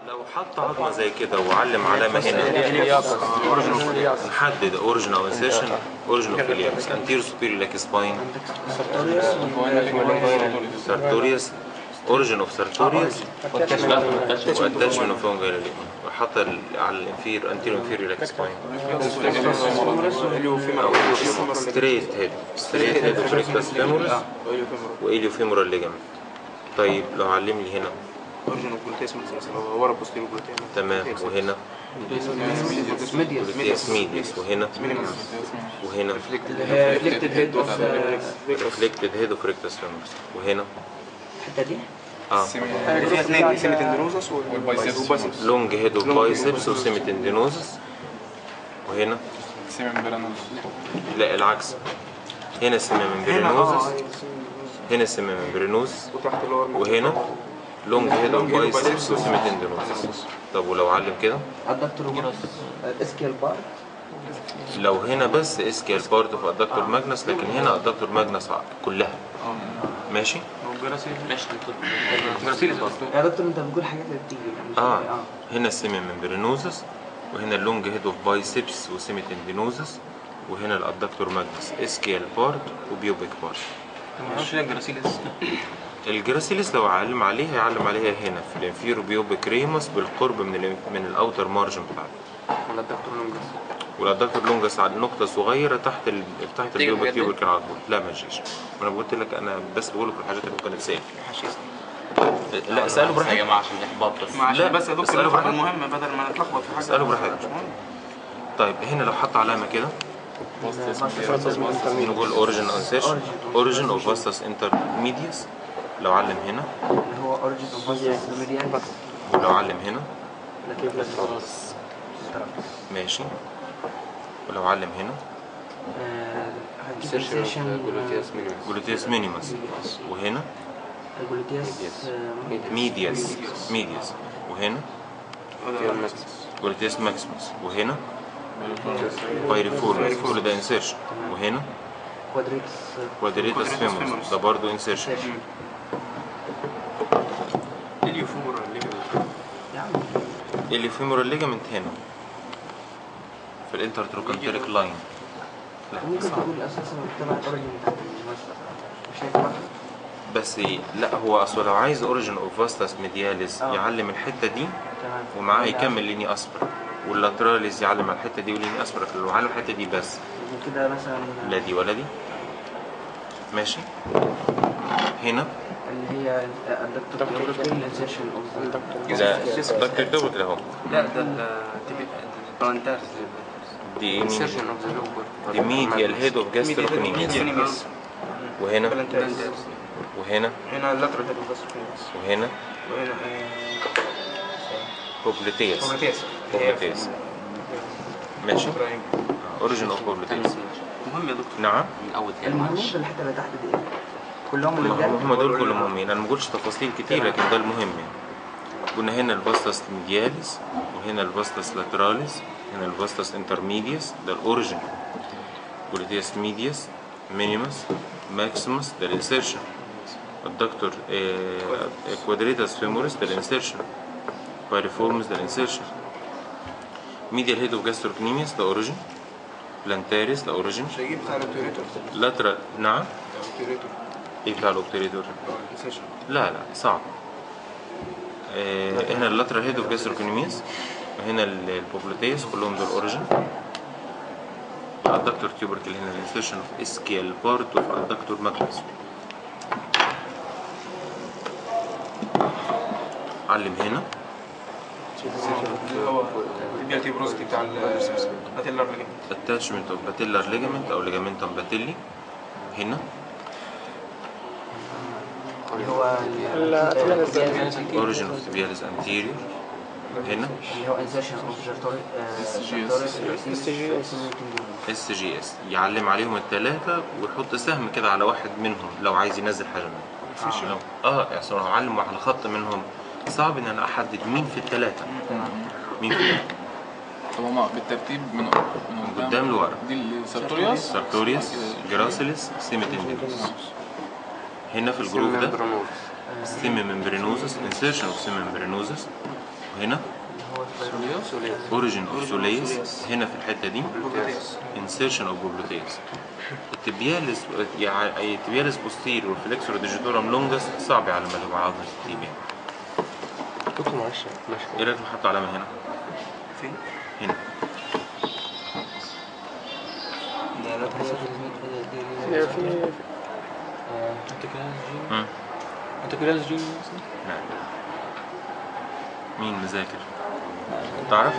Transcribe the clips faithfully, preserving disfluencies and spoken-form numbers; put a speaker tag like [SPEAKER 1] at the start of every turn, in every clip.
[SPEAKER 1] لو حط عظمه زي كده وعلم علامه هنا نحدد اوريجن او انسيرشن. اوريجن اوف الياكس انتيرو سوبيريور لاك سباين سارتوريوس. اوريجن اوف سارتوريوس واتاشمنت اوف فونجال وحط على الانفير انتيرو انفيريور لاك سباين ستريت هيد ستريت هيد وفريكتاس فيمورس واليو فيمورال ليجامنت. طيب لو علم لي هنا
[SPEAKER 2] اوريجينال جلوتيس ميدياس ورا بوستيريور جلوتيس
[SPEAKER 1] تمام، وهنا جلوتيس ميدياس وهنا وهنا
[SPEAKER 2] ريفلكتد هيد اوف
[SPEAKER 1] ريفلكتد هيد اوف ريكتاس فيمورس وهنا
[SPEAKER 3] الحته دي
[SPEAKER 1] اه
[SPEAKER 2] اللي فيها اثنين سيميتندينوزس والبايسبس
[SPEAKER 1] لونج هيد اوف بايسبس وسيميتندينوزس وهنا لا العكس، هنا سيميمبرينوزس هنا سيميمبرينوزس
[SPEAKER 2] وتحت اللور
[SPEAKER 1] وهنا لونج هيد اوف بايسبس وسيميتندينوزس. طب ولو علم كده
[SPEAKER 3] الدكتور اسكيال بار
[SPEAKER 1] لو هنا بس اسكيال بارت اوف الدكتور ماجنس، لكن هنا الدكتور ماجنس كلها ماشي.
[SPEAKER 2] ماشي
[SPEAKER 3] يا دكتور انت بتقول حاجات اللي بتيجي
[SPEAKER 1] اه هنا سيميمبرينوزس وهنا اللونج هيد اوف بايسبس وسيميتندينوزس وهنا الادكتور ماجنس اسكيال بارت وبيوبيك بارت.
[SPEAKER 2] ماشي الجراسيلس
[SPEAKER 1] الجراسيلس لو علم عليها هيعلم عليها هنا في الانفيرو بيوبيك ريموس بالقرب من ال من الاوتر مارجن بتاعته،
[SPEAKER 2] ولا الدكتور لونجس
[SPEAKER 1] والادكتور لونجس على نقطه صغيره تحت ال تحت البيوبيك تيوبرك على طول. لا ما تجيش، وانا قلت لك انا بس بقول لك الحاجات اللي ممكن تتسال. لا اساله براحتك
[SPEAKER 4] يا جماعه عشان احباط بس.
[SPEAKER 1] لا
[SPEAKER 2] بس يا دكتور
[SPEAKER 1] اساله براحتك
[SPEAKER 2] المهم بدل ما نتلخبط في حاجه
[SPEAKER 1] اساله براحتك. طيب هنا لو حط علامه كده نقول اوريجن انسيرشن اوريجن اوف فاستس انترميديس. لو علم هنا
[SPEAKER 3] اللي هو اوريجين اوف ميديان
[SPEAKER 1] ولو علم هنا ماشي، ولو علم هنا جلوتيوس مينيمس وهنا ميدياس ميدياس وهنا جلوتيوس ماكسيمس وهنا بايريفورمس كل ده انسيرشن وهنا كوادريتس فيمورس ده برضه انسيرشن.
[SPEAKER 2] اليوفورال ليجامنت
[SPEAKER 1] الفيمورال ليجامنت هنا في الانترتروكانتريك لاين. لا
[SPEAKER 3] ممكن تقول اساسا تبع الاوريجين بتاعت المشتق مش هيك
[SPEAKER 1] بس لا هو اصلا لو عايز اوريجين اوف فاستس ميدياليس يعلم الحته دي ومعاه يكمل ليني اسبر، واللاتراليز يعلم على الحته دي وليني اسبر، لو علم الحته دي بس
[SPEAKER 3] كده مثلا
[SPEAKER 1] لا دي ولا دي ماشي. هنا
[SPEAKER 3] اللي هي الدكتور انسيرشن اوف
[SPEAKER 1] لا دكتور دوبل كده اهو.
[SPEAKER 2] لا ده البلانتارز
[SPEAKER 1] دي
[SPEAKER 2] انسيرشن اوف ذا لوبر
[SPEAKER 1] دي ميديال هيد اوف جاستروكونيميس وهنا وهنا
[SPEAKER 2] هنا اللاترال هيد اوف جاستروكونيميس
[SPEAKER 1] وهنا
[SPEAKER 2] وهنا
[SPEAKER 1] بوبليتيس
[SPEAKER 2] بوبليتيس
[SPEAKER 1] بوبليتيس ماشي. اوريجين اوف بوبليتيس
[SPEAKER 2] مهم يا دكتور.
[SPEAKER 1] نعم
[SPEAKER 4] من اول كلمه
[SPEAKER 3] المهم الحته اللي تحت دي كلهم اللي
[SPEAKER 1] هم هم دول كلهم مهمين، انا ما بقولش تفاصيل كتير لكن ده المهم يعني. قلنا هنا الفاستس ميدياليس وهنا الفاستس لاتراليس هنا الفاستس انترميديس ده الاوريجين جلوتيوس ميدياس مينيمس ماكسيمس ده الانسيرشن. الدكتور كوادريتاس فيموريس ده الانسيرشن. بايريفورمس ده الانسيرشن. ميديال هيد اوف جاستروكنيميس ده اوريجين. بلانتاريس ده اوريجين.
[SPEAKER 2] شيء بتاع الاوبتوريتور
[SPEAKER 1] لاترال نعم
[SPEAKER 2] الاوبتوريتور
[SPEAKER 1] ايه بتاع الاوبتوريتور؟
[SPEAKER 2] انسيرشن
[SPEAKER 1] لا لا صعب. آه هنا اللاترال هيد اوف جاستروكنيميس وهنا البوبليتيس كلهم دول اوريجين. الدكتور تيوبركل هنا الانسيرشن اوف اسكيال بارت اوف الدكتور ماجنس. علم هنا
[SPEAKER 2] اللي هو البيالتي بروزيتي بتاع الباتيلر ليجامنت
[SPEAKER 1] اتاتشمنت اوف باتيلر ليجامنت او ليجامنتم باتيلي هنا
[SPEAKER 3] اللي هو
[SPEAKER 1] اوريجين اوف تيبياليس انتيريور هنا
[SPEAKER 3] اللي هو انسيرشن اوف
[SPEAKER 1] اس جي اس. يعلم عليهم الثلاثه ويحط سهم كده على واحد منهم لو عايز ينزل حاجه منهم. اه يعني لو علم على خط منهم صعب ان انا احدد مين في الثلاثه مين في الثلاثه.
[SPEAKER 5] طب هما بالترتيب من
[SPEAKER 1] من قدام لورا.
[SPEAKER 5] دي السارتوريوس
[SPEAKER 1] سارتوريوس جراسيلس سيميتندينوس. هنا في الجروب ده سيمي ممبرينوزس انسيرشن اوف سيمي ممبرينوزس وهنا
[SPEAKER 3] سوليوس
[SPEAKER 1] اوريجين اوف سوليس، هنا في الحته دي
[SPEAKER 2] بروبوتيس.
[SPEAKER 1] انسيرشن اوف بوبلوتيس. التبيالس يعني التبيالس بوستير والفليكسور ديجيتورم لونجس صعب على ما هو عظمه التيبيا.
[SPEAKER 3] دكتور معلش ماشي.
[SPEAKER 1] ايه رايك نحط علامه هنا؟
[SPEAKER 2] فين؟
[SPEAKER 1] هنا
[SPEAKER 3] ده لا
[SPEAKER 4] هي في
[SPEAKER 1] امم
[SPEAKER 3] انتكراز جين مثلا.
[SPEAKER 1] نعم. مين مذاكر؟ تعرف؟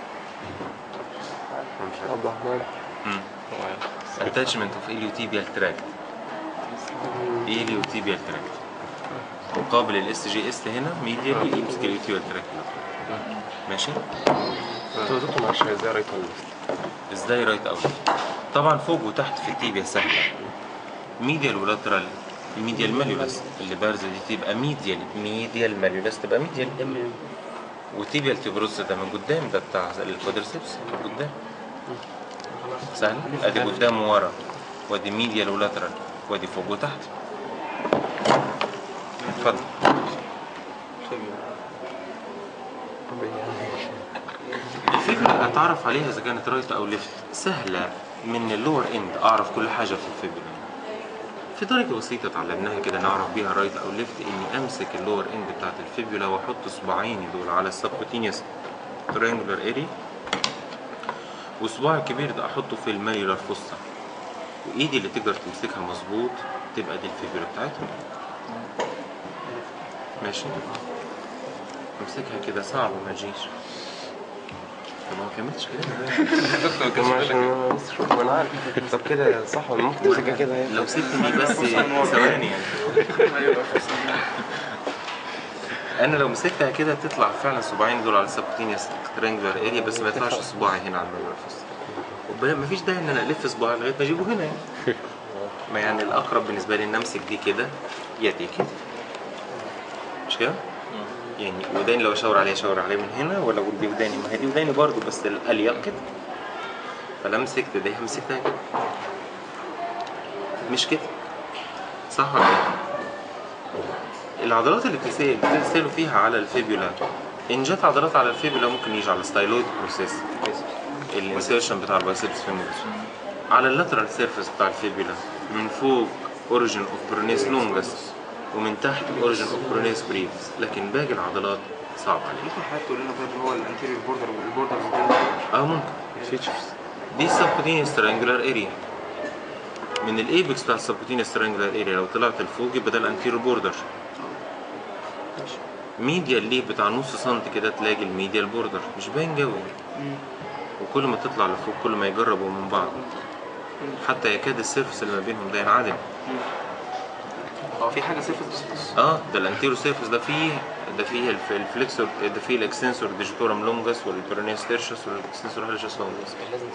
[SPEAKER 4] عبد الرحمن.
[SPEAKER 1] امم attachment of iliotibial tract iliotibial tract مقابل الاس جي اس هنا ميديال يمسك اليوتيوبال تراك. ماشي.
[SPEAKER 4] دكتور دكتور معلش ازاي رايت اول؟
[SPEAKER 1] ازاي رايت اوت؟ طبعا فوق وتحت في التيبيا سهله. ميديال ولاترال. الميديال ماليولس اللي بارزه دي تبقى ميديال ميديال ماليولس تبقى ميديال، وتيبيال تبرز ده من قدام، ده بتاع الكوادرسيبس قدام. سهل. ادي قدام وورا، وادي ميديال ولاترال، وادي فوق وتحت. اتفضل. الفيبولا اتعرف عليها اذا كانت رايت او ليفت سهله من اللور اند، اعرف كل حاجه في الفيبولا. في طريقه بسيطه اتعلمناها كده نعرف بيها رايت او ليفت، اني امسك اللور اند بتاعت الفيبولا واحط صباعيني دول على السبكوتينيوس تريانجولار اري، وصباعي الكبير ده احطه في الماليولار فوسا، وايدي اللي تقدر تمسكها مظبوط تبقى دي الفيبولا بتاعتهم. ماشي. امسكها كده صعب ما تجيش. طب ما كملتش كده.
[SPEAKER 4] دكتور كمان عشان انا لسه شوف انا عارف. طب كده صح ولا ممكن تمسكها كده يعني؟
[SPEAKER 1] لو سبتني بس ثواني يعني. انا لو مسكتها كده تطلع فعلا صباعين دول على السبكوتينيوس تريانجولار اريا، بس ما يطلعش صباعي هنا على الماليولار فوسا. مفيش داعي ان انا الف صباعي لغايه ما اجيبه هنا يعني. ما يعني الاقرب بالنسبه لي ان امسك دي كده يا دي كده، مش كده؟ يعني وداني لو اشاور عليها اشاور عليها من هنا، ولا اقول دي وداني، ما هي دي وداني برضه بس الاليق كده. فلا مسكت دي مسكتها كده، مش كده، صح ولا ايه؟ العضلات اللي بتسالوا فيها على الفيبولا، ان جت عضلات على الفيبولا ممكن يجي على الستايلويد بروسيس، الانسيرشن بتاع البايسبس فيمورس، على اللاترال سيرفيس بتاع الفيبولا من فوق اوريجين اوف برونيس لونجس، ومن تحت اوريجين اوف برونيس بريفس، لكن باقي العضلات صعب عليك.
[SPEAKER 2] ممكن حضرتك تقول لنا طيب هو الانتيريور بوردر والبوردر
[SPEAKER 1] اه ممكن.
[SPEAKER 4] فيتشرز
[SPEAKER 1] دي السبكوتينيوس تريانجولار اريا، من الايبكس بتاع السبكوتينيوس تريانجولار اريا لو طلعت لفوق يبقى ده الانتيريور بوردر. ميديال ليه بتاع نص سنت كده تلاقي الميديال بوردر مش باين قوي، وكل ما تطلع لفوق كل ما يقربوا من بعض، حتى يكاد السيرفس اللي ما بينهم ده ينعدم.
[SPEAKER 2] اه في حاجه سيرفس.
[SPEAKER 1] اه ده الانتيرو سيرفس ده فيه ده فيه الف- الفليكسور، ده فيه الاكستنسور ديجيتورم لونجس والبرونيس تيرشس والاكستنسور هالشس لونجس.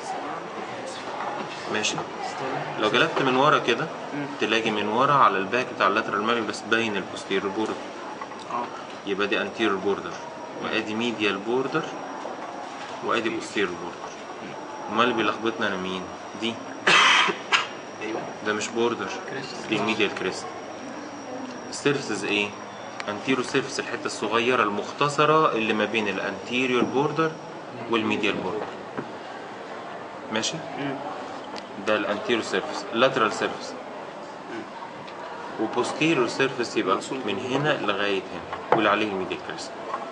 [SPEAKER 1] ماشي. لو جلبت من ورا كده تلاقي من ورا على الباك بتاع اللاترال ماليولس باين البوستيريور بوردر،
[SPEAKER 2] اه
[SPEAKER 1] يبقى دي انتيريور بوردر، وادي ميديال بوردر، وادي بوستيريور بوردر. امال اللي بيلخبطنا انا مين؟ دي
[SPEAKER 2] ايوه
[SPEAKER 1] ده مش بوردر، دي الميديال كريست. السيرفسز ايه؟ انتيرو سيرفس الحته الصغيره المختصره اللي ما بين الانتيريور بوردر والميديال بوردر. ماشي؟ ده الانتيرو سيرفس. اللاترال سيرفس وبوستيريور سيرفس يبقى من هنا لغايه هنا واللي عليه الميديال كريست.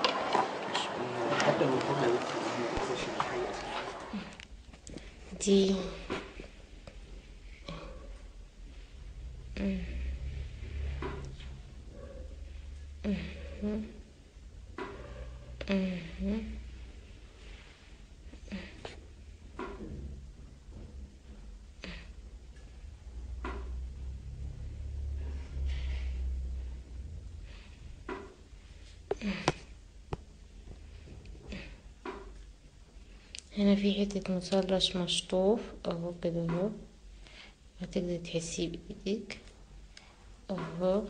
[SPEAKER 6] دي هنا في حتة مثلث مشطوف اهو كده اهو، هتقدر تحسيه بايدك اهو.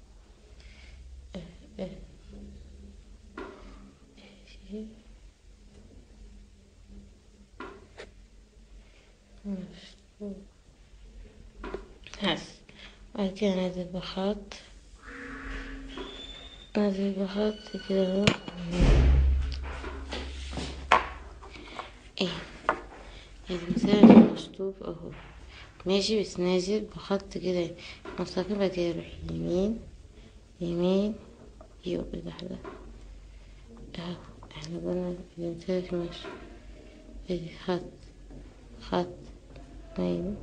[SPEAKER 6] هس بعد كده نازل بخط، نازل بخط كده اهو، المثلث المشطوب اهو ماشي، بس نازل بخط كده مستقيم، بعد كده يروح يمين يمين يبقى لحظة اهو. احنا قلنا المثلث ماشي ادي خط خط مايل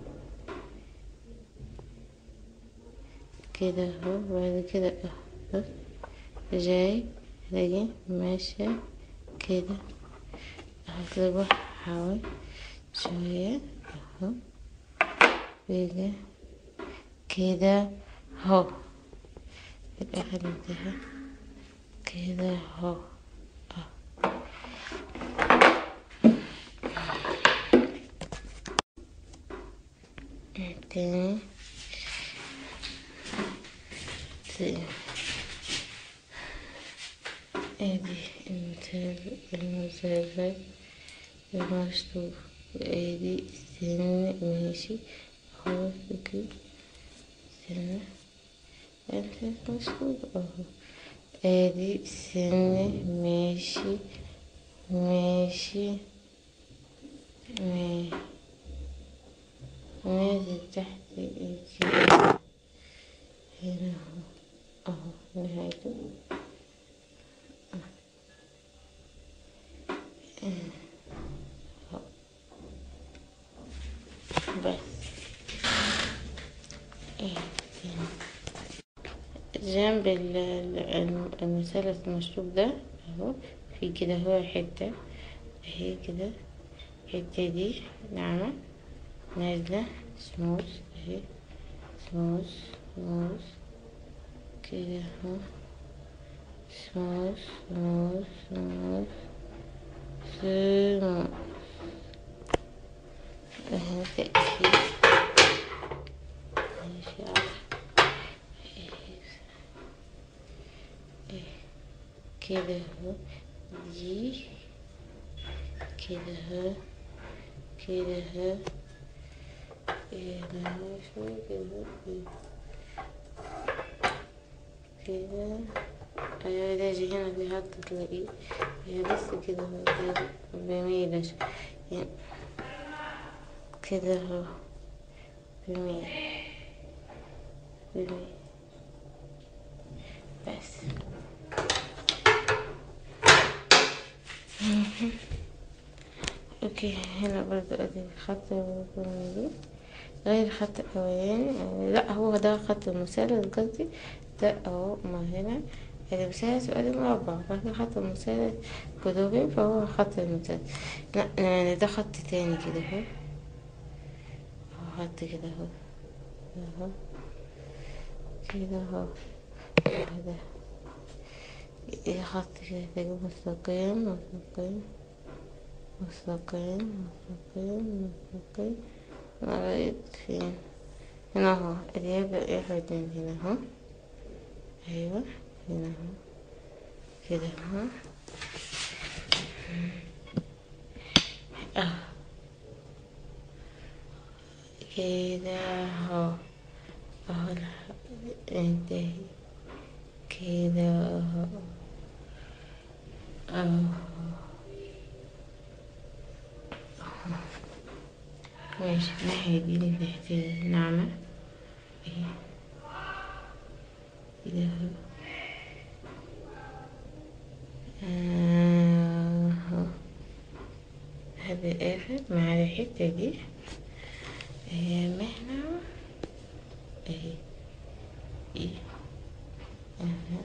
[SPEAKER 6] كده اهو، بعد كده اهو جاي راجع ماشي كده اهو، كده بروح حاول شوية اهو بيجي كده اهو في الاخر انتهى كده اهو. تاني تاني ادي المثال المثلث المشطوب، ادي سن ماشي اهو كده سن المثلث مشطوب اهو، ادي سن ماشي ماشي ماشي نازل تحت كده هنا اهو اهو نهايته بس. ايه جنب ال- ال- المثلث المشطوب ده اهو في كده هو حتة اهي كده، الحتة دي ناعمة نازلة سموث اهي، سموث سموث كده اهو، سموث سموث سموث سموث اهو تأكيد ماشي كده اهو، دي كده اهو كده اهو كده اهو شوية كده كده ايوه ده جي هنا في خط تلاقيه هي بس كده اهو كده بميلش يعني كده اهو بميل بميل بس. اوكي هنا برضو ادي الخط دي غير الخط الاولاني، لا هو ده خط المثلث قصدي ده اهو، ما هنا ادي مثلث وادي مربع، بعد خط المثلث قطبين فهو خط المثلث، لا يعني ده خط تاني كده اهو اهو خط كده اهو اهو كده اهو ده ايه خط كده تجيب مستقيم مستقيم مستقيم مستقيم مستقيم لغاية فين هنا اهو، ادي يبدأ ياخد من هنا اهو ايوه هنا اهو كده اهو اه كده اهو اهو انتهي كده اهو اهو ماشي الناحية دي اللي تحت ناعمة اهي كده اهو اهو هذا قافل مع الحتة دي اهي مهنة اهي ايه اهو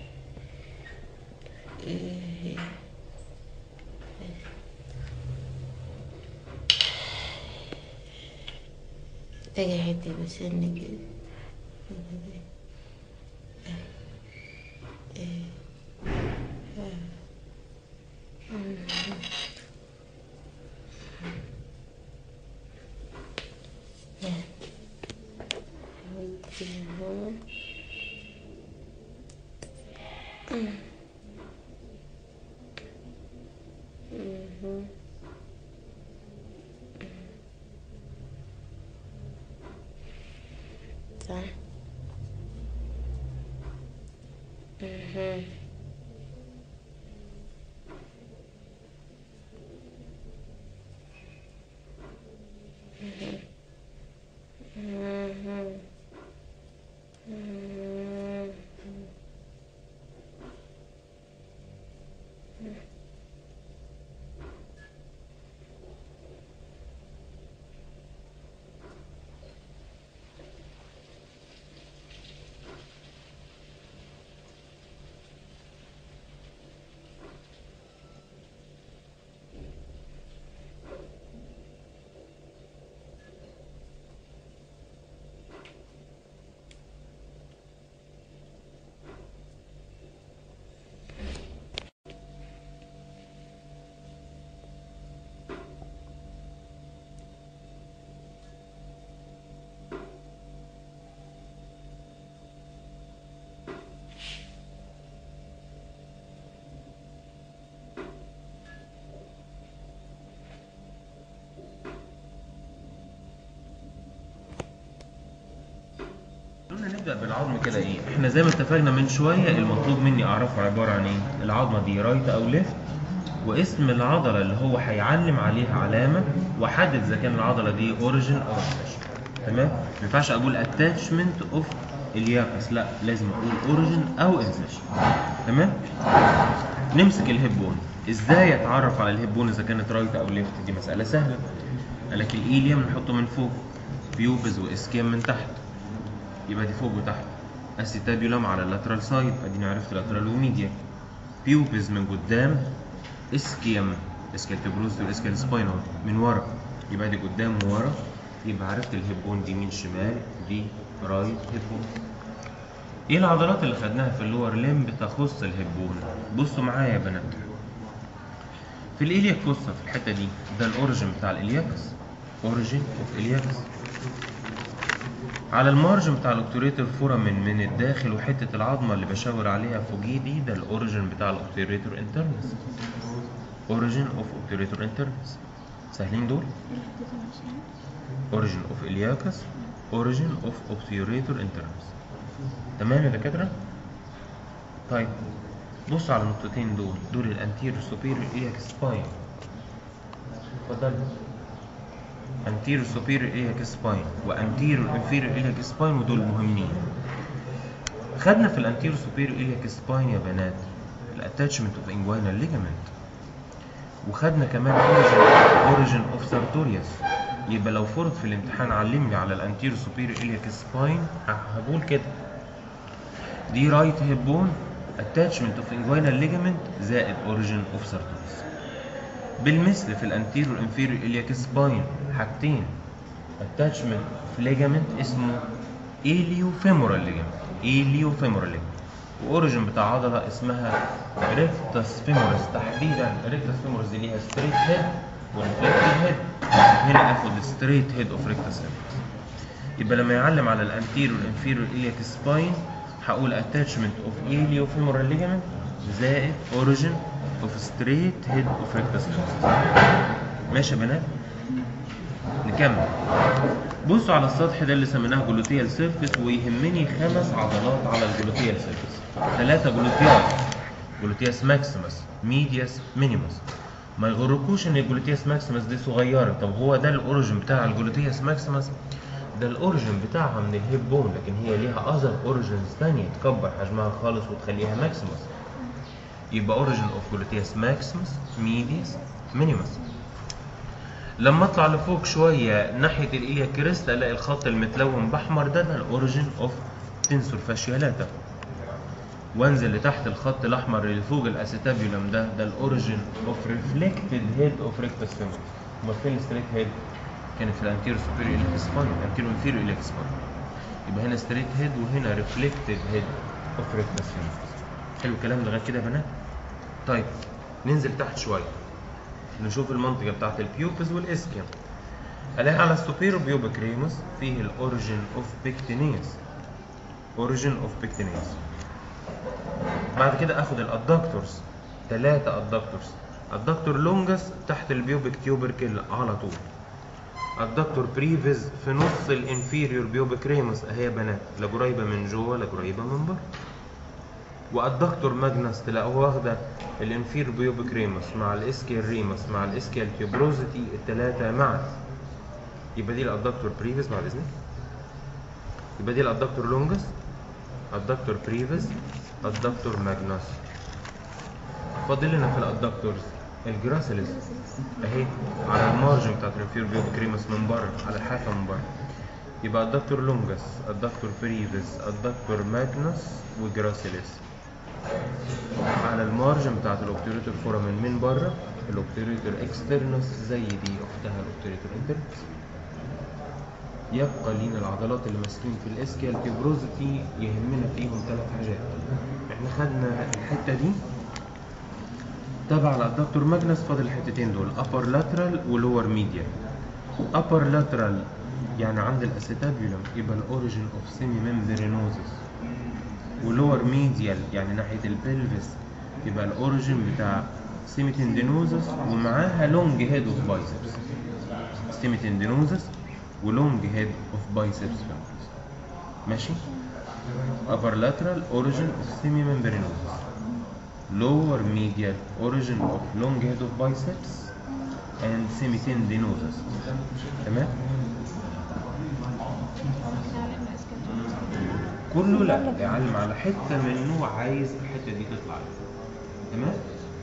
[SPEAKER 6] اهي محتاجة حتة بس ان كده صح اها
[SPEAKER 1] قلنا نبدأ بالعظم كده ايه؟ احنا زي ما اتفقنا من شوية المطلوب مني اعرفه عبارة عن ايه؟ العظمة دي رايت او ليفت، واسم العضلة اللي هو هيعلم عليها علامة، واحدد اذا كان العضلة دي اوريجين او انسيشن. تمام؟ ما ينفعش اقول اتاتشمنت اوف الياقس، لا لازم اقول اوريجين او انسيشن. تمام؟ نمسك الهيب بون. ازاي اتعرف على الهيب بون اذا كانت رايت او ليفت؟ دي مسألة سهلة. قال لك الايليوم نحطه من فوق، بيوبز واسكيم من تحت، يبقى دي فوق وتحت. اسيتابيولم على اللاترال سايد، اديني عرفت لاترال وميديا. بيوبز من قدام، اسكيم اسكال تبروز واسكال سباينال من ورا، يبقى دي قدام وورا، يبقى عرفت الهيب بون دي من شمال، دي رايت هيب بون. ايه العضلات اللي خدناها في اللور ليمب تخص الهيب بون؟ بصوا معايا يا بنات. في الالياك فوسا في الحته دي ده الاوريجين بتاع الالياكس، اوريجين اوف الياكس. على المارجن بتاع الاوبتوريتور فورامين من الداخل، وحته العظمه اللي بشاور عليها فوقيه دي ده الاوريجين بتاع الاوبتوريتور انترنس، اوريجين اوف اوبتوريتور انترنس. سهلين دول؟ اوريجين اوف الياكس، اوريجين اوف اوبتوريتور انترنس. تمام يا دكاتره؟ طيب بص على النقطتين دول، دول الانتيريور سوبيريور الياك سباين. اتفضل. anterior superior iliac spine و anterior inferior iliac spine، ودول مهمين. خدنا في الانتيريور superior iliac spine يا بنات الاتاتشمنت اوف inguinal ligament، وخدنا كمان origin origin of sartorius. يبقى لو فرض في الامتحان علمني على الانتيريور superior iliac spine هقول كده دي رايت هيب بون attachment of inguinal ligament زائد origin of sartorius. بالمثل في الانتيريور انفيريور الياك سباين حاجتين، اتاتشمنت في ليجامنت اسمه ايليو فيمورال ليجامنت، ايليو فيمورال ليجامنت، واوريجين بتاع عضله اسمها ريكتاس فيمورس. تحديدا ريكتاس فيمورس دي ليها ستريت هيد وريفلكتد هيد، هنا اخد ستريت هيد اوف ريكتاس فيمورس. يبقى لما يعلم على الانتيريور انفيريور الياك سباين هقول اتاتشمنت اوف ايليو فيمورال ليجامنت زائد اوريجين اوف ستريت هيد اوف ريكتاس فيمورس. ماشي يا بنات؟ نكمل. بصوا على السطح ده اللي سميناه جلوتيال سيرفيس، ويهمني خمس عضلات على الجلوتيال سيرفيس. ثلاثة جلوتياس، جلوتياس ماكسيمس، ميدياس، مينيموس. ما يغركوش ان الجلوتياس ماكسيمس دي صغيرة. طب هو ده الاوريجين بتاع الجلوتياس ماكسيمس؟ ده الاوريجين بتاعها من الهيب بون، لكن هي ليها اذر اوريجينز ثانية تكبر حجمها خالص وتخليها ماكسيمس. يبقى اوريجين اوف جلوتياس ماكسيمس، ميدياس، مينيموس. لما اطلع لفوق شويه ناحيه الاليا كريست الاقي الخط المتلون باحمر ده ده الاوريجين اوف تنسور فاشيالاتا. وانزل لتحت الخط الاحمر اللي فوق الاسيتابيولم ده ده الاوريجين اوف ريفلكتد هيد اوف ريكتاس فيمورس. امال فين الستريت هيد؟ كانت في الانتيريور سوبيريور الياك سباين، الانتيريور انفيريور الياك سباين. يبقى هنا ستريت هيد وهنا ريفلكتد هيد اوف ريكتاس فيمورس. حلو الكلام لغايه كده يا بنات؟ طيب ننزل تحت شويه نشوف المنطقة بتاعت البيوبس والاسكيم. الاقي على السوبيرو بيوبك ريموس فيه الاوريجين اوف بيكتينيس، اوريجين اوف بيكتينيس. بعد كده اخد الادكتورز، ثلاثة ادكتورز. الدكتور لونجس تحت البيوبك تيوبركل على طول. الدكتور بريفيز في نص الانفيريور بيوبك ريموس اهي يا بنات، لا قريبة من جوه لا قريبة من بره. والدكتور ماجنس تلاقوه واخده الانفير بيوبك ريموس مع الاسكيال ريموس مع الاسكيال تيوبروزيتي الثلاثه معا. يبقى دي الادكتور بريفيس بعد اذنك. يبقى دي الادكتور لونجس، الادكتور بريفس، الادكتور ماجنس. فاضل لنا في الادكتورز الجراسيلس اهي على المارجن بتاعت الانفيريور بيوبيكريمس من بره، على الحافه من بره. يبقى الدكتور لونجس، الدكتور بريفس، الدكتور ماجنس وجراسيلس على المارجن بتاعت الاوبتيريتور فورامين من بره. الاوبتيريتور اكسترنس زي دي اختها الاوبتيريتور انترنس. يبقى لينا العضلات اللي ماسكين في الاسكيال تيبروزيتي يهمنا فيهم ثلاث حاجات. احنا خدنا الحته دي تبع الادكتور ماجنس، فاضل الحتتين دول upper lateral ولور ميديال. upper lateral يعني عند الاسيتابيولم يبقى الاوريجين اوف سيمي ممبرينوزس، ولور ميديال يعني ناحيه البلفس يبقى الاوريجين بتاع سيمي تندينوزس ومعاها لونج هيد اوف بايسبس. سيمي تندينوزس ولونج هيد اوف بايسبس ماشي. upper lateral origin of semi membranosus, lower medial origin of long head of biceps and semi tendinosus. تمام. كله لا يعلم على حته منه عايز الحته دي تطلع. تمام.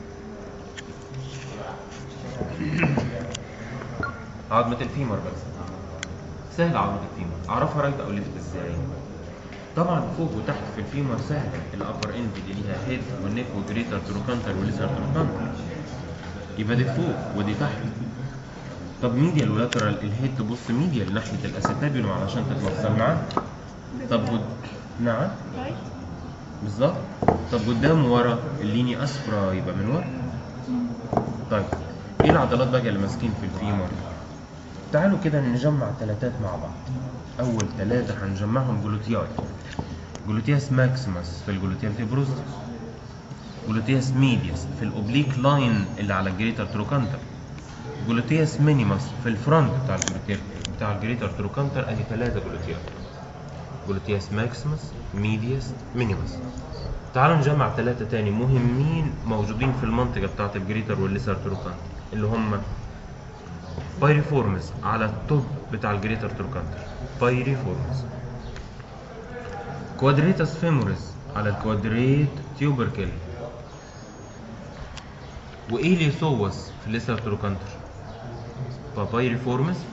[SPEAKER 1] عظمه الفيمر بس سهل. عظمه الفيمر اعرفها رايت او ليفت ازاي؟ طبعا فوق وتحت في الفيمر سهله. الابر اند اللي ليها هيد والنيك وجريتر تروكانتر وليسر تروكانتر، يبقى دي فوق ودي تحت. طب ميديال ولاترال، الهيد تبص ميديال ناحيه الاسيتابيولم علشان تتوصل معاه. طب قد... نعم بالظبط. طب قدام ورا الليني اسفرا يبقى من ورا. طيب ايه العضلات بقى اللي ماسكين في الفيمر؟ تعالوا كده نجمع ثلاثات مع بعض. اول ثلاثه هنجمعهم جلوتياي. جلوتياس ماكسيمس في الجلوتيال تيبروز، جلوتياس ميدياس في الاوبليك لاين اللي على الجريتر تروكانتر، جلوتياس مينيمس في الفرونت بتاع الجلوتير بتاع الجريتر تروكانتر. ادي ثلاثه جلوتياي. جلوتياس ماكسيمس، ميدياس، مينيمس. تعالوا نجمع ثلاثه تاني مهمين موجودين في المنطقه بتاعه الجريتر والليسر تروكانتر، اللي هم بايريفورمز على التوب بتاع الجريتر تروكانتر، بايريفورمز. كوادريتاس فيموريس على الكوادريت تيوبركل، وإيليوسوس في الليسر تروكانتر. فبايريفورمز،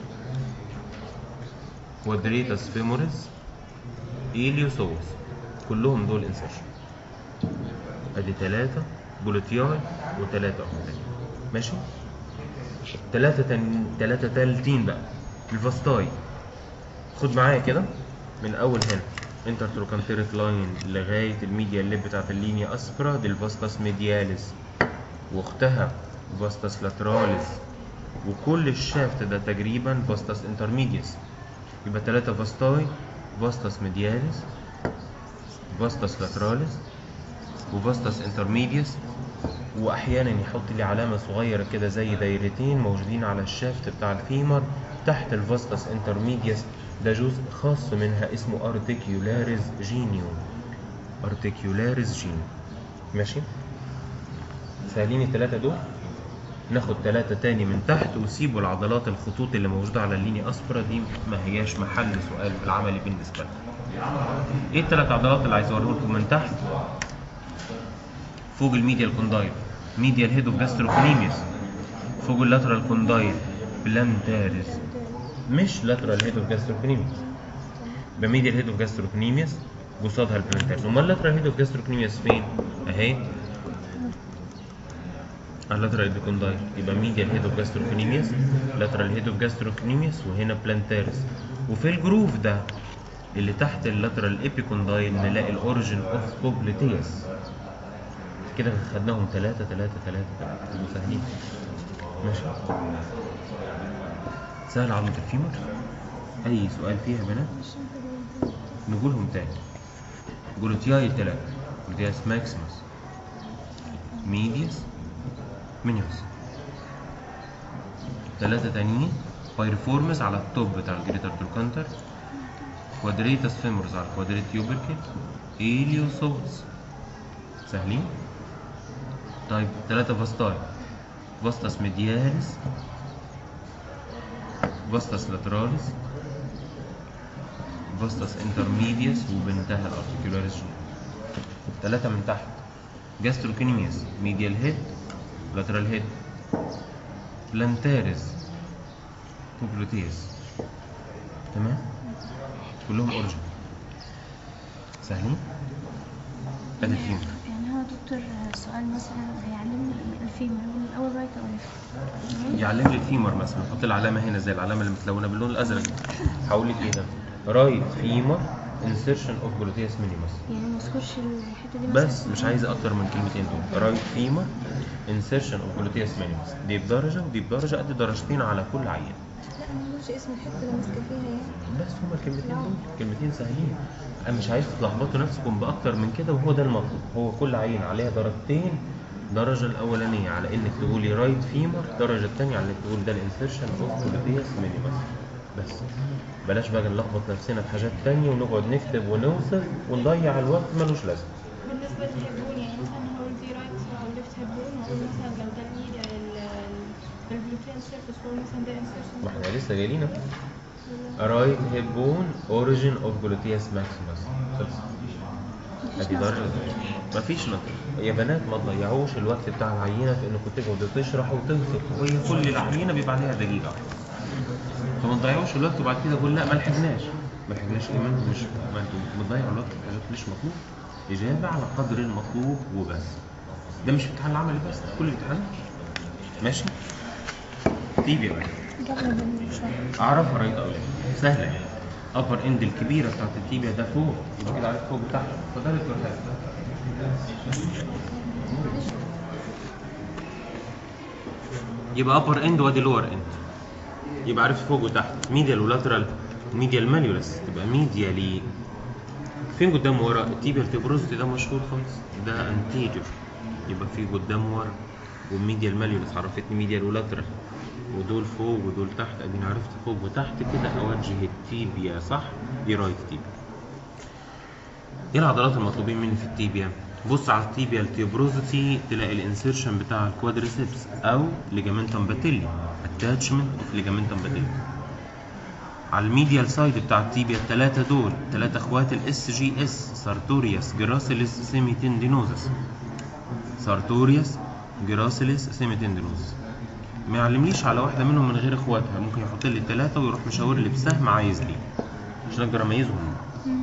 [SPEAKER 1] كوادريتاس فيموريس، إيليوسوس، كلهم دول انسرشن. ادي ثلاثة جلوتياي وثلاثة أخرين ماشي. ثلاثة تانيين، ثلاثة تالتين بقى. الفاستاي خد معايا كده من أول هنا انتر تروكانتيريك لاين لغاية الميديال ليب بتاعت اللينيا اسبرا، دي الفاستاس ميدياليس واختها فاستاس لاتراليس، وكل الشافت ده تقريبا فاستاس انترميديس. يبقى ثلاثة فاستاي، فاستاس ميدياليس، فاستاس لاتراليس، وفاستاس انترميديس. واحيانا يحط لي علامه صغيره كده زي دايرتين موجودين على الشافت بتاع الفيمر تحت الفاستاس انترميديس. ده جزء خاص منها اسمه ارتيكيولاريز جينيو. ارتيكيولاريز جينيو ماشي. سهلين الثلاثه دول. ناخد ثلاثه تاني من تحت وسيبوا العضلات الخطوط اللي موجوده على اللينيا اسبرا دي ما هياش محل سؤال في العملي بالنسبه لنا. ايه الثلاث عضلات اللي عايز اوريه لكم من تحت؟ فوق الميديال كوندايل ميديال هيد اوف جاستروكنيميوس، فوق اللاترال كوندايل بلانتاريس، مش لاترال هيد اوف جاستروكنيميوس. يبقى ميديال هيد اوف جاستروكنيميوس قصادها البلانتاريس. امال اللاترال هيد اوف جاستروكنيميوس فين؟ اهي اللاترال هيد كوندايل. يبقى ميديال هيد اوف جاستروكنيميوس، لاترال هيد اوف جاستروكنيميوس، وهنا بلانتاريس. وفي الجروف ده اللي تحت اللاترال ايبيكوندايل نلاقي الاوريجين اوف بوبليتيس. كده خدناهم ثلاثة ثلاثة ثلاثة ثلاثة سهلين ماشي. سهل عظمة الفيمر. أي سؤال فيها يا بنات؟ نقولهم تاني. جلوتياي الثلاثة، جلوتياس ماكسيمس، ميديس، مينيمس. ثلاثة تانيين بايرفورمس على التوب بتاع الجريتر تروكانتر، كوادريتاس فيمورس على الكوادريت تيوبركل، إيليوسوس. سهلين؟ طيب ثلاثة فاستاي، فاستاس ميدياليس، فاستاس لاتراليس، الفاستس انترميديس وبنتها الارتيكولاريس جونيور. ثلاثة من تحت جاستروكينيميس ميديال هيد لاترال هيد بلانتاريس بوبلوتيس. تمام، كلهم اوريجن سهلين. ادي الفيمر.
[SPEAKER 7] يعني هو دكتور سؤال مثلا هيعلمني الفيمر من الاول رايت او ليفت؟
[SPEAKER 1] يعلم لي الفيمر مثلا، حط العلامه هنا زي العلامه اللي متلونه باللون الازرق. هقول لك ايه ده؟ رايت فيمر انسيرشن اوف جلوتيوس مينيمس.
[SPEAKER 7] يعني ما اذكرش الحته دي مثلا؟
[SPEAKER 1] بس مش عايز اكتر من كلمتين دول. رايت فيمر انسيرشن اوف جلوتيوس مينيمس، دي بدرجه ودي بدرجه، قد درجتين على كل عيان.
[SPEAKER 7] لا ما اعرفش اسم الحته اللي ماسكه فيها يعني.
[SPEAKER 1] بس هما الكلمتين دول كلمتين سهلين. انا مش عايز تلخبطوا نفسكم باكتر من كده، وهو ده المطلوب. هو كل عين عليها درجتين، درجه الاولانيه على انك تقولي رايت فيمر، الدرجه الثانيه على انك تقولي ده الانسيرشن اوف جلوتيوس مينيمس. بس بلاش بقى نلخبط نفسنا في حاجات تانية ونقعد نكتب ونوصل ونضيع الوقت ملوش لازمه.
[SPEAKER 8] بالنسبه للهبون يعني مثلا هقول دي رايت او ليفت هبون، هقول مثلا لو ده الميديا الجلوتين سيرفيس هو مثلا ده انسيرشن.
[SPEAKER 1] ما احنا لسه جايين اهو. رايت هيبون اوريجين اوف جلوتيوس ماكسيمس. خلص. ادي درجه. مفيش نقطه يا بنات، ما تضيعوش الوقت بتاع العينه في انكم تقعدوا تشرحوا وتوصفوا، وهي كل العينه بيبقى عليها دقيقه. فما تضيعوش الوقت وبعد كده اقول لا ما لحقناش. ما لحقناش ايه؟ ما انتوا مش ما انتوا بتضيعوا الوقت في حاجات مش مطلوب. اجابه على قدر المطلوب وبس. ده مش امتحان العملي بس، كل امتحان ماشي. تيجي بقى اعرفها رايت او ليفت سهله يعني. ابر اند الكبيره بتاعت التيبيا ده فوق، يبقى كده عارف فوق وتحت. فده الكورتاكس. يبقى ابر اند وادي لور اند، يبقى عارف فوق وتحت. ميديال ولاترال، ميديال ماليولس تبقى ميديالي. فين قدام ورا؟ التيبيال تيبروزيتي ده مشهور خالص، ده انتيجر، يبقى في قدام ورا. والميديال ماليولس عرفتني ميديال ولاترال، ودول فوق ودول تحت. اديني عرفت فوق وتحت كده اوجه التيبيا صح. دي رايت تيبيا. ايه العضلات المطلوبين مني في التيبيا؟ بص على التيبيا التيبروزيتي تلاقي الانسيرشن بتاع الكوادريسبس او ليجامنتم باتيلي، اتاتشمنت اوف ليجامنتم باتيلي. على الميديال سايد بتاع التيبيا الثلاثه دول، ثلاثه اخوات الاس جي اس، سارتوريوس جراسيلس سيميتندينوزس. سارتوريوس جراسيلس سيميتندينوزس. ما يعلمليش على واحده منهم من غير اخواتها، ممكن يحط لي الثلاثه ويروح مشاور لي بسهم عايز لي عشان اقدر اميزهم.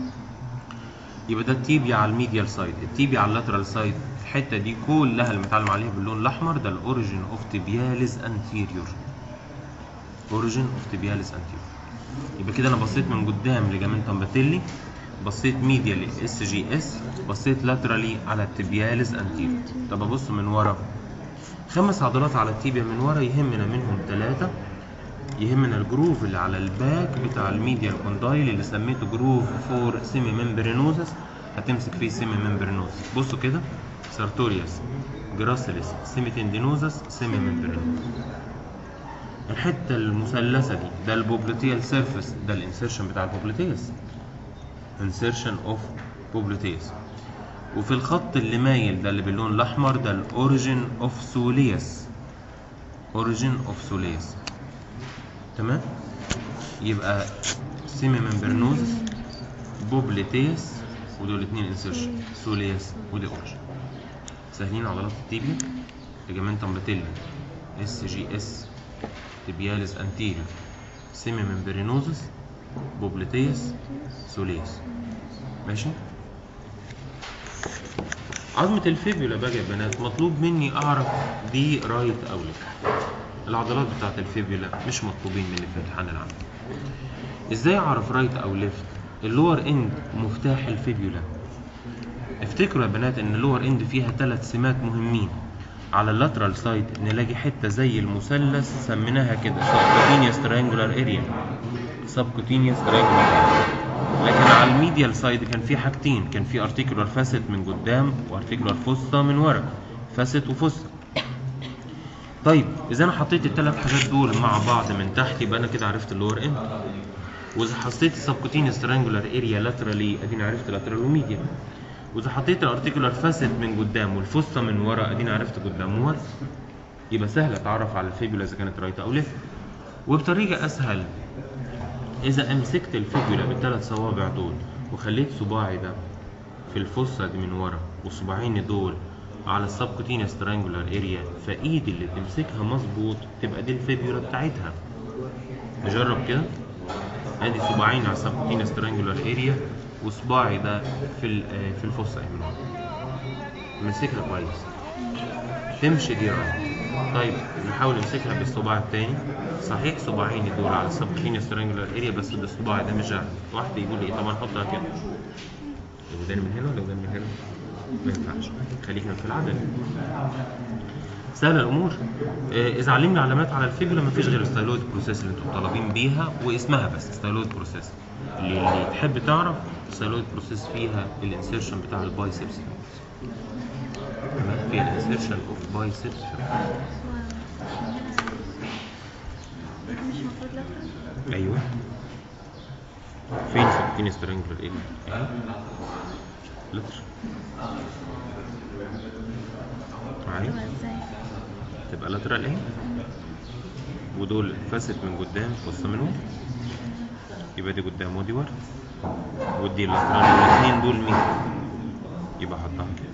[SPEAKER 1] يبقى ده التيبيا على الميديال سايد. التيبيا على اللاترال سايد الحته دي كلها اللي متعلم عليها باللون الاحمر ده الاوريجين اوف تيبياليز انتيريور. اوريجين اوف تيبياليز انتيريور. يبقى كده انا بصيت من قدام ليجامنتم باتيلي، بصيت ميديال اس جي اس، بصيت لاترالي على التيبياليز انتيريور. طب ابص من ورا، خمس عضلات على التيبيا من ورا، يهمنا منهم ثلاثه. يهمنا الجروف اللي على الباك بتاع الميديال كوندايل اللي سميته جروف فور سيمي ممبرينوزس، هتمسك فيه سيمي ممبرينوزس. بصوا كده، سارتوريوس جراسيلس سيميتندينوزس سيمي ممبرينوزس. الحته المثلثه دي ده البوبلوتيال سيرفيس، ده الانسيرشن بتاع البوبلوتيس، انسيرشن اوف بوبلوتيس. وفي الخط اللي مايل ده اللي باللون الاحمر ده الاوريجين اوف سوليوس، اوريجين اوف سوليوس. تمام. يبقى سيمي ممبرينوزس بوبلوتيس، ودول اثنين انسيرشن، سوليوس ودي اوريجين. سهلين عضلات التيبيا. ليجامنتم باتيلي، اس جي اس، تيبياليس انتيريور، سيمي ممبرينوزس، بوبلوتيس، سوليوس. ماشي. عظمة الفيبيولا بقى يا بنات مطلوب مني اعرف دي رايت او ليفت. العضلات بتاعت الفيبيولا مش مطلوبين مني في امتحان العمل. ازاي اعرف رايت او ليفت؟ اللور اند مفتاح الفيبيولا. افتكروا يا بنات ان اللور اند فيها ثلاث سمات مهمين. على اللاترال سايد نلاقي حته زي المثلث سميناها كده سبكوتينيوس تريانجولار اريا، سبكوتينيوس تريانجولار اريا. لكن على الميديال سايد كان في حاجتين، كان في ارتيكولار فاسيت من قدام وارتيكولار فوسا من ورا، فاسيت وفوسا. طيب اذا انا حطيت الثلاث حاجات دول مع بعض من تحت يبقى انا كده عرفت اللور اند. واذا حطيت السبكوتينيوس تريانجولار اريا لاترالي اديني عرفت لاترال وميديال. واذا حطيت الارتيكولار فاسيت من قدام والفوسا من ورا اديني عرفت قدام وورا. يبقى سهل اتعرف على الفيبولا اذا كانت رايت او ليفت. وبطريقه اسهل اذا امسكت الفيبولا بالثلاث صوابع دول وخليت صباعي ده في الفصة دي من ورا وصباعيني دول على السبكوتينيوس ترانجولار اريا، فايدي اللي تمسكها مظبوط تبقى دي الفيبولا بتاعتها. نجرب كده. ادي صباعين على السبكوتينيوس ترانجولار اريا وصباعي ده في في الفصة من ورا. امسكها كويس تمشي دي رايت. طيب نحاول نمسكها بالصباع التاني. صحيح صباعيني دول على السبكوتينيوس ترانجولار اريا بس ده الصباع ده مش عارف. واحد يقول لي طب نحطها كده. وداني من هنا ولا وداني من هنا؟ ما ينفعش. خلينا في العدل. سهله الامور. اذا علمنا علامات على الفيبولا مفيش غير الستايلويد بروسيس اللي انتم طالبين بيها واسمها بس ستايلويد بروسيس. اللي, اللي تحب تعرف ستايلويد بروسيس فيها الانسيرشن بتاع البايسبس. تمام. فيها الانسيرشن اوف بايسبس. ايوه. فين سبكوتينيوس ترانجولار اريا؟ اهي. لتر. معايا؟ تبقى لاترال اهي. ودول فاسد من قدام فصة من ورا. يبقى دي قدام ودي ورا. ودي اللاترال الاثنين دول مين؟ يبقى حطها كده.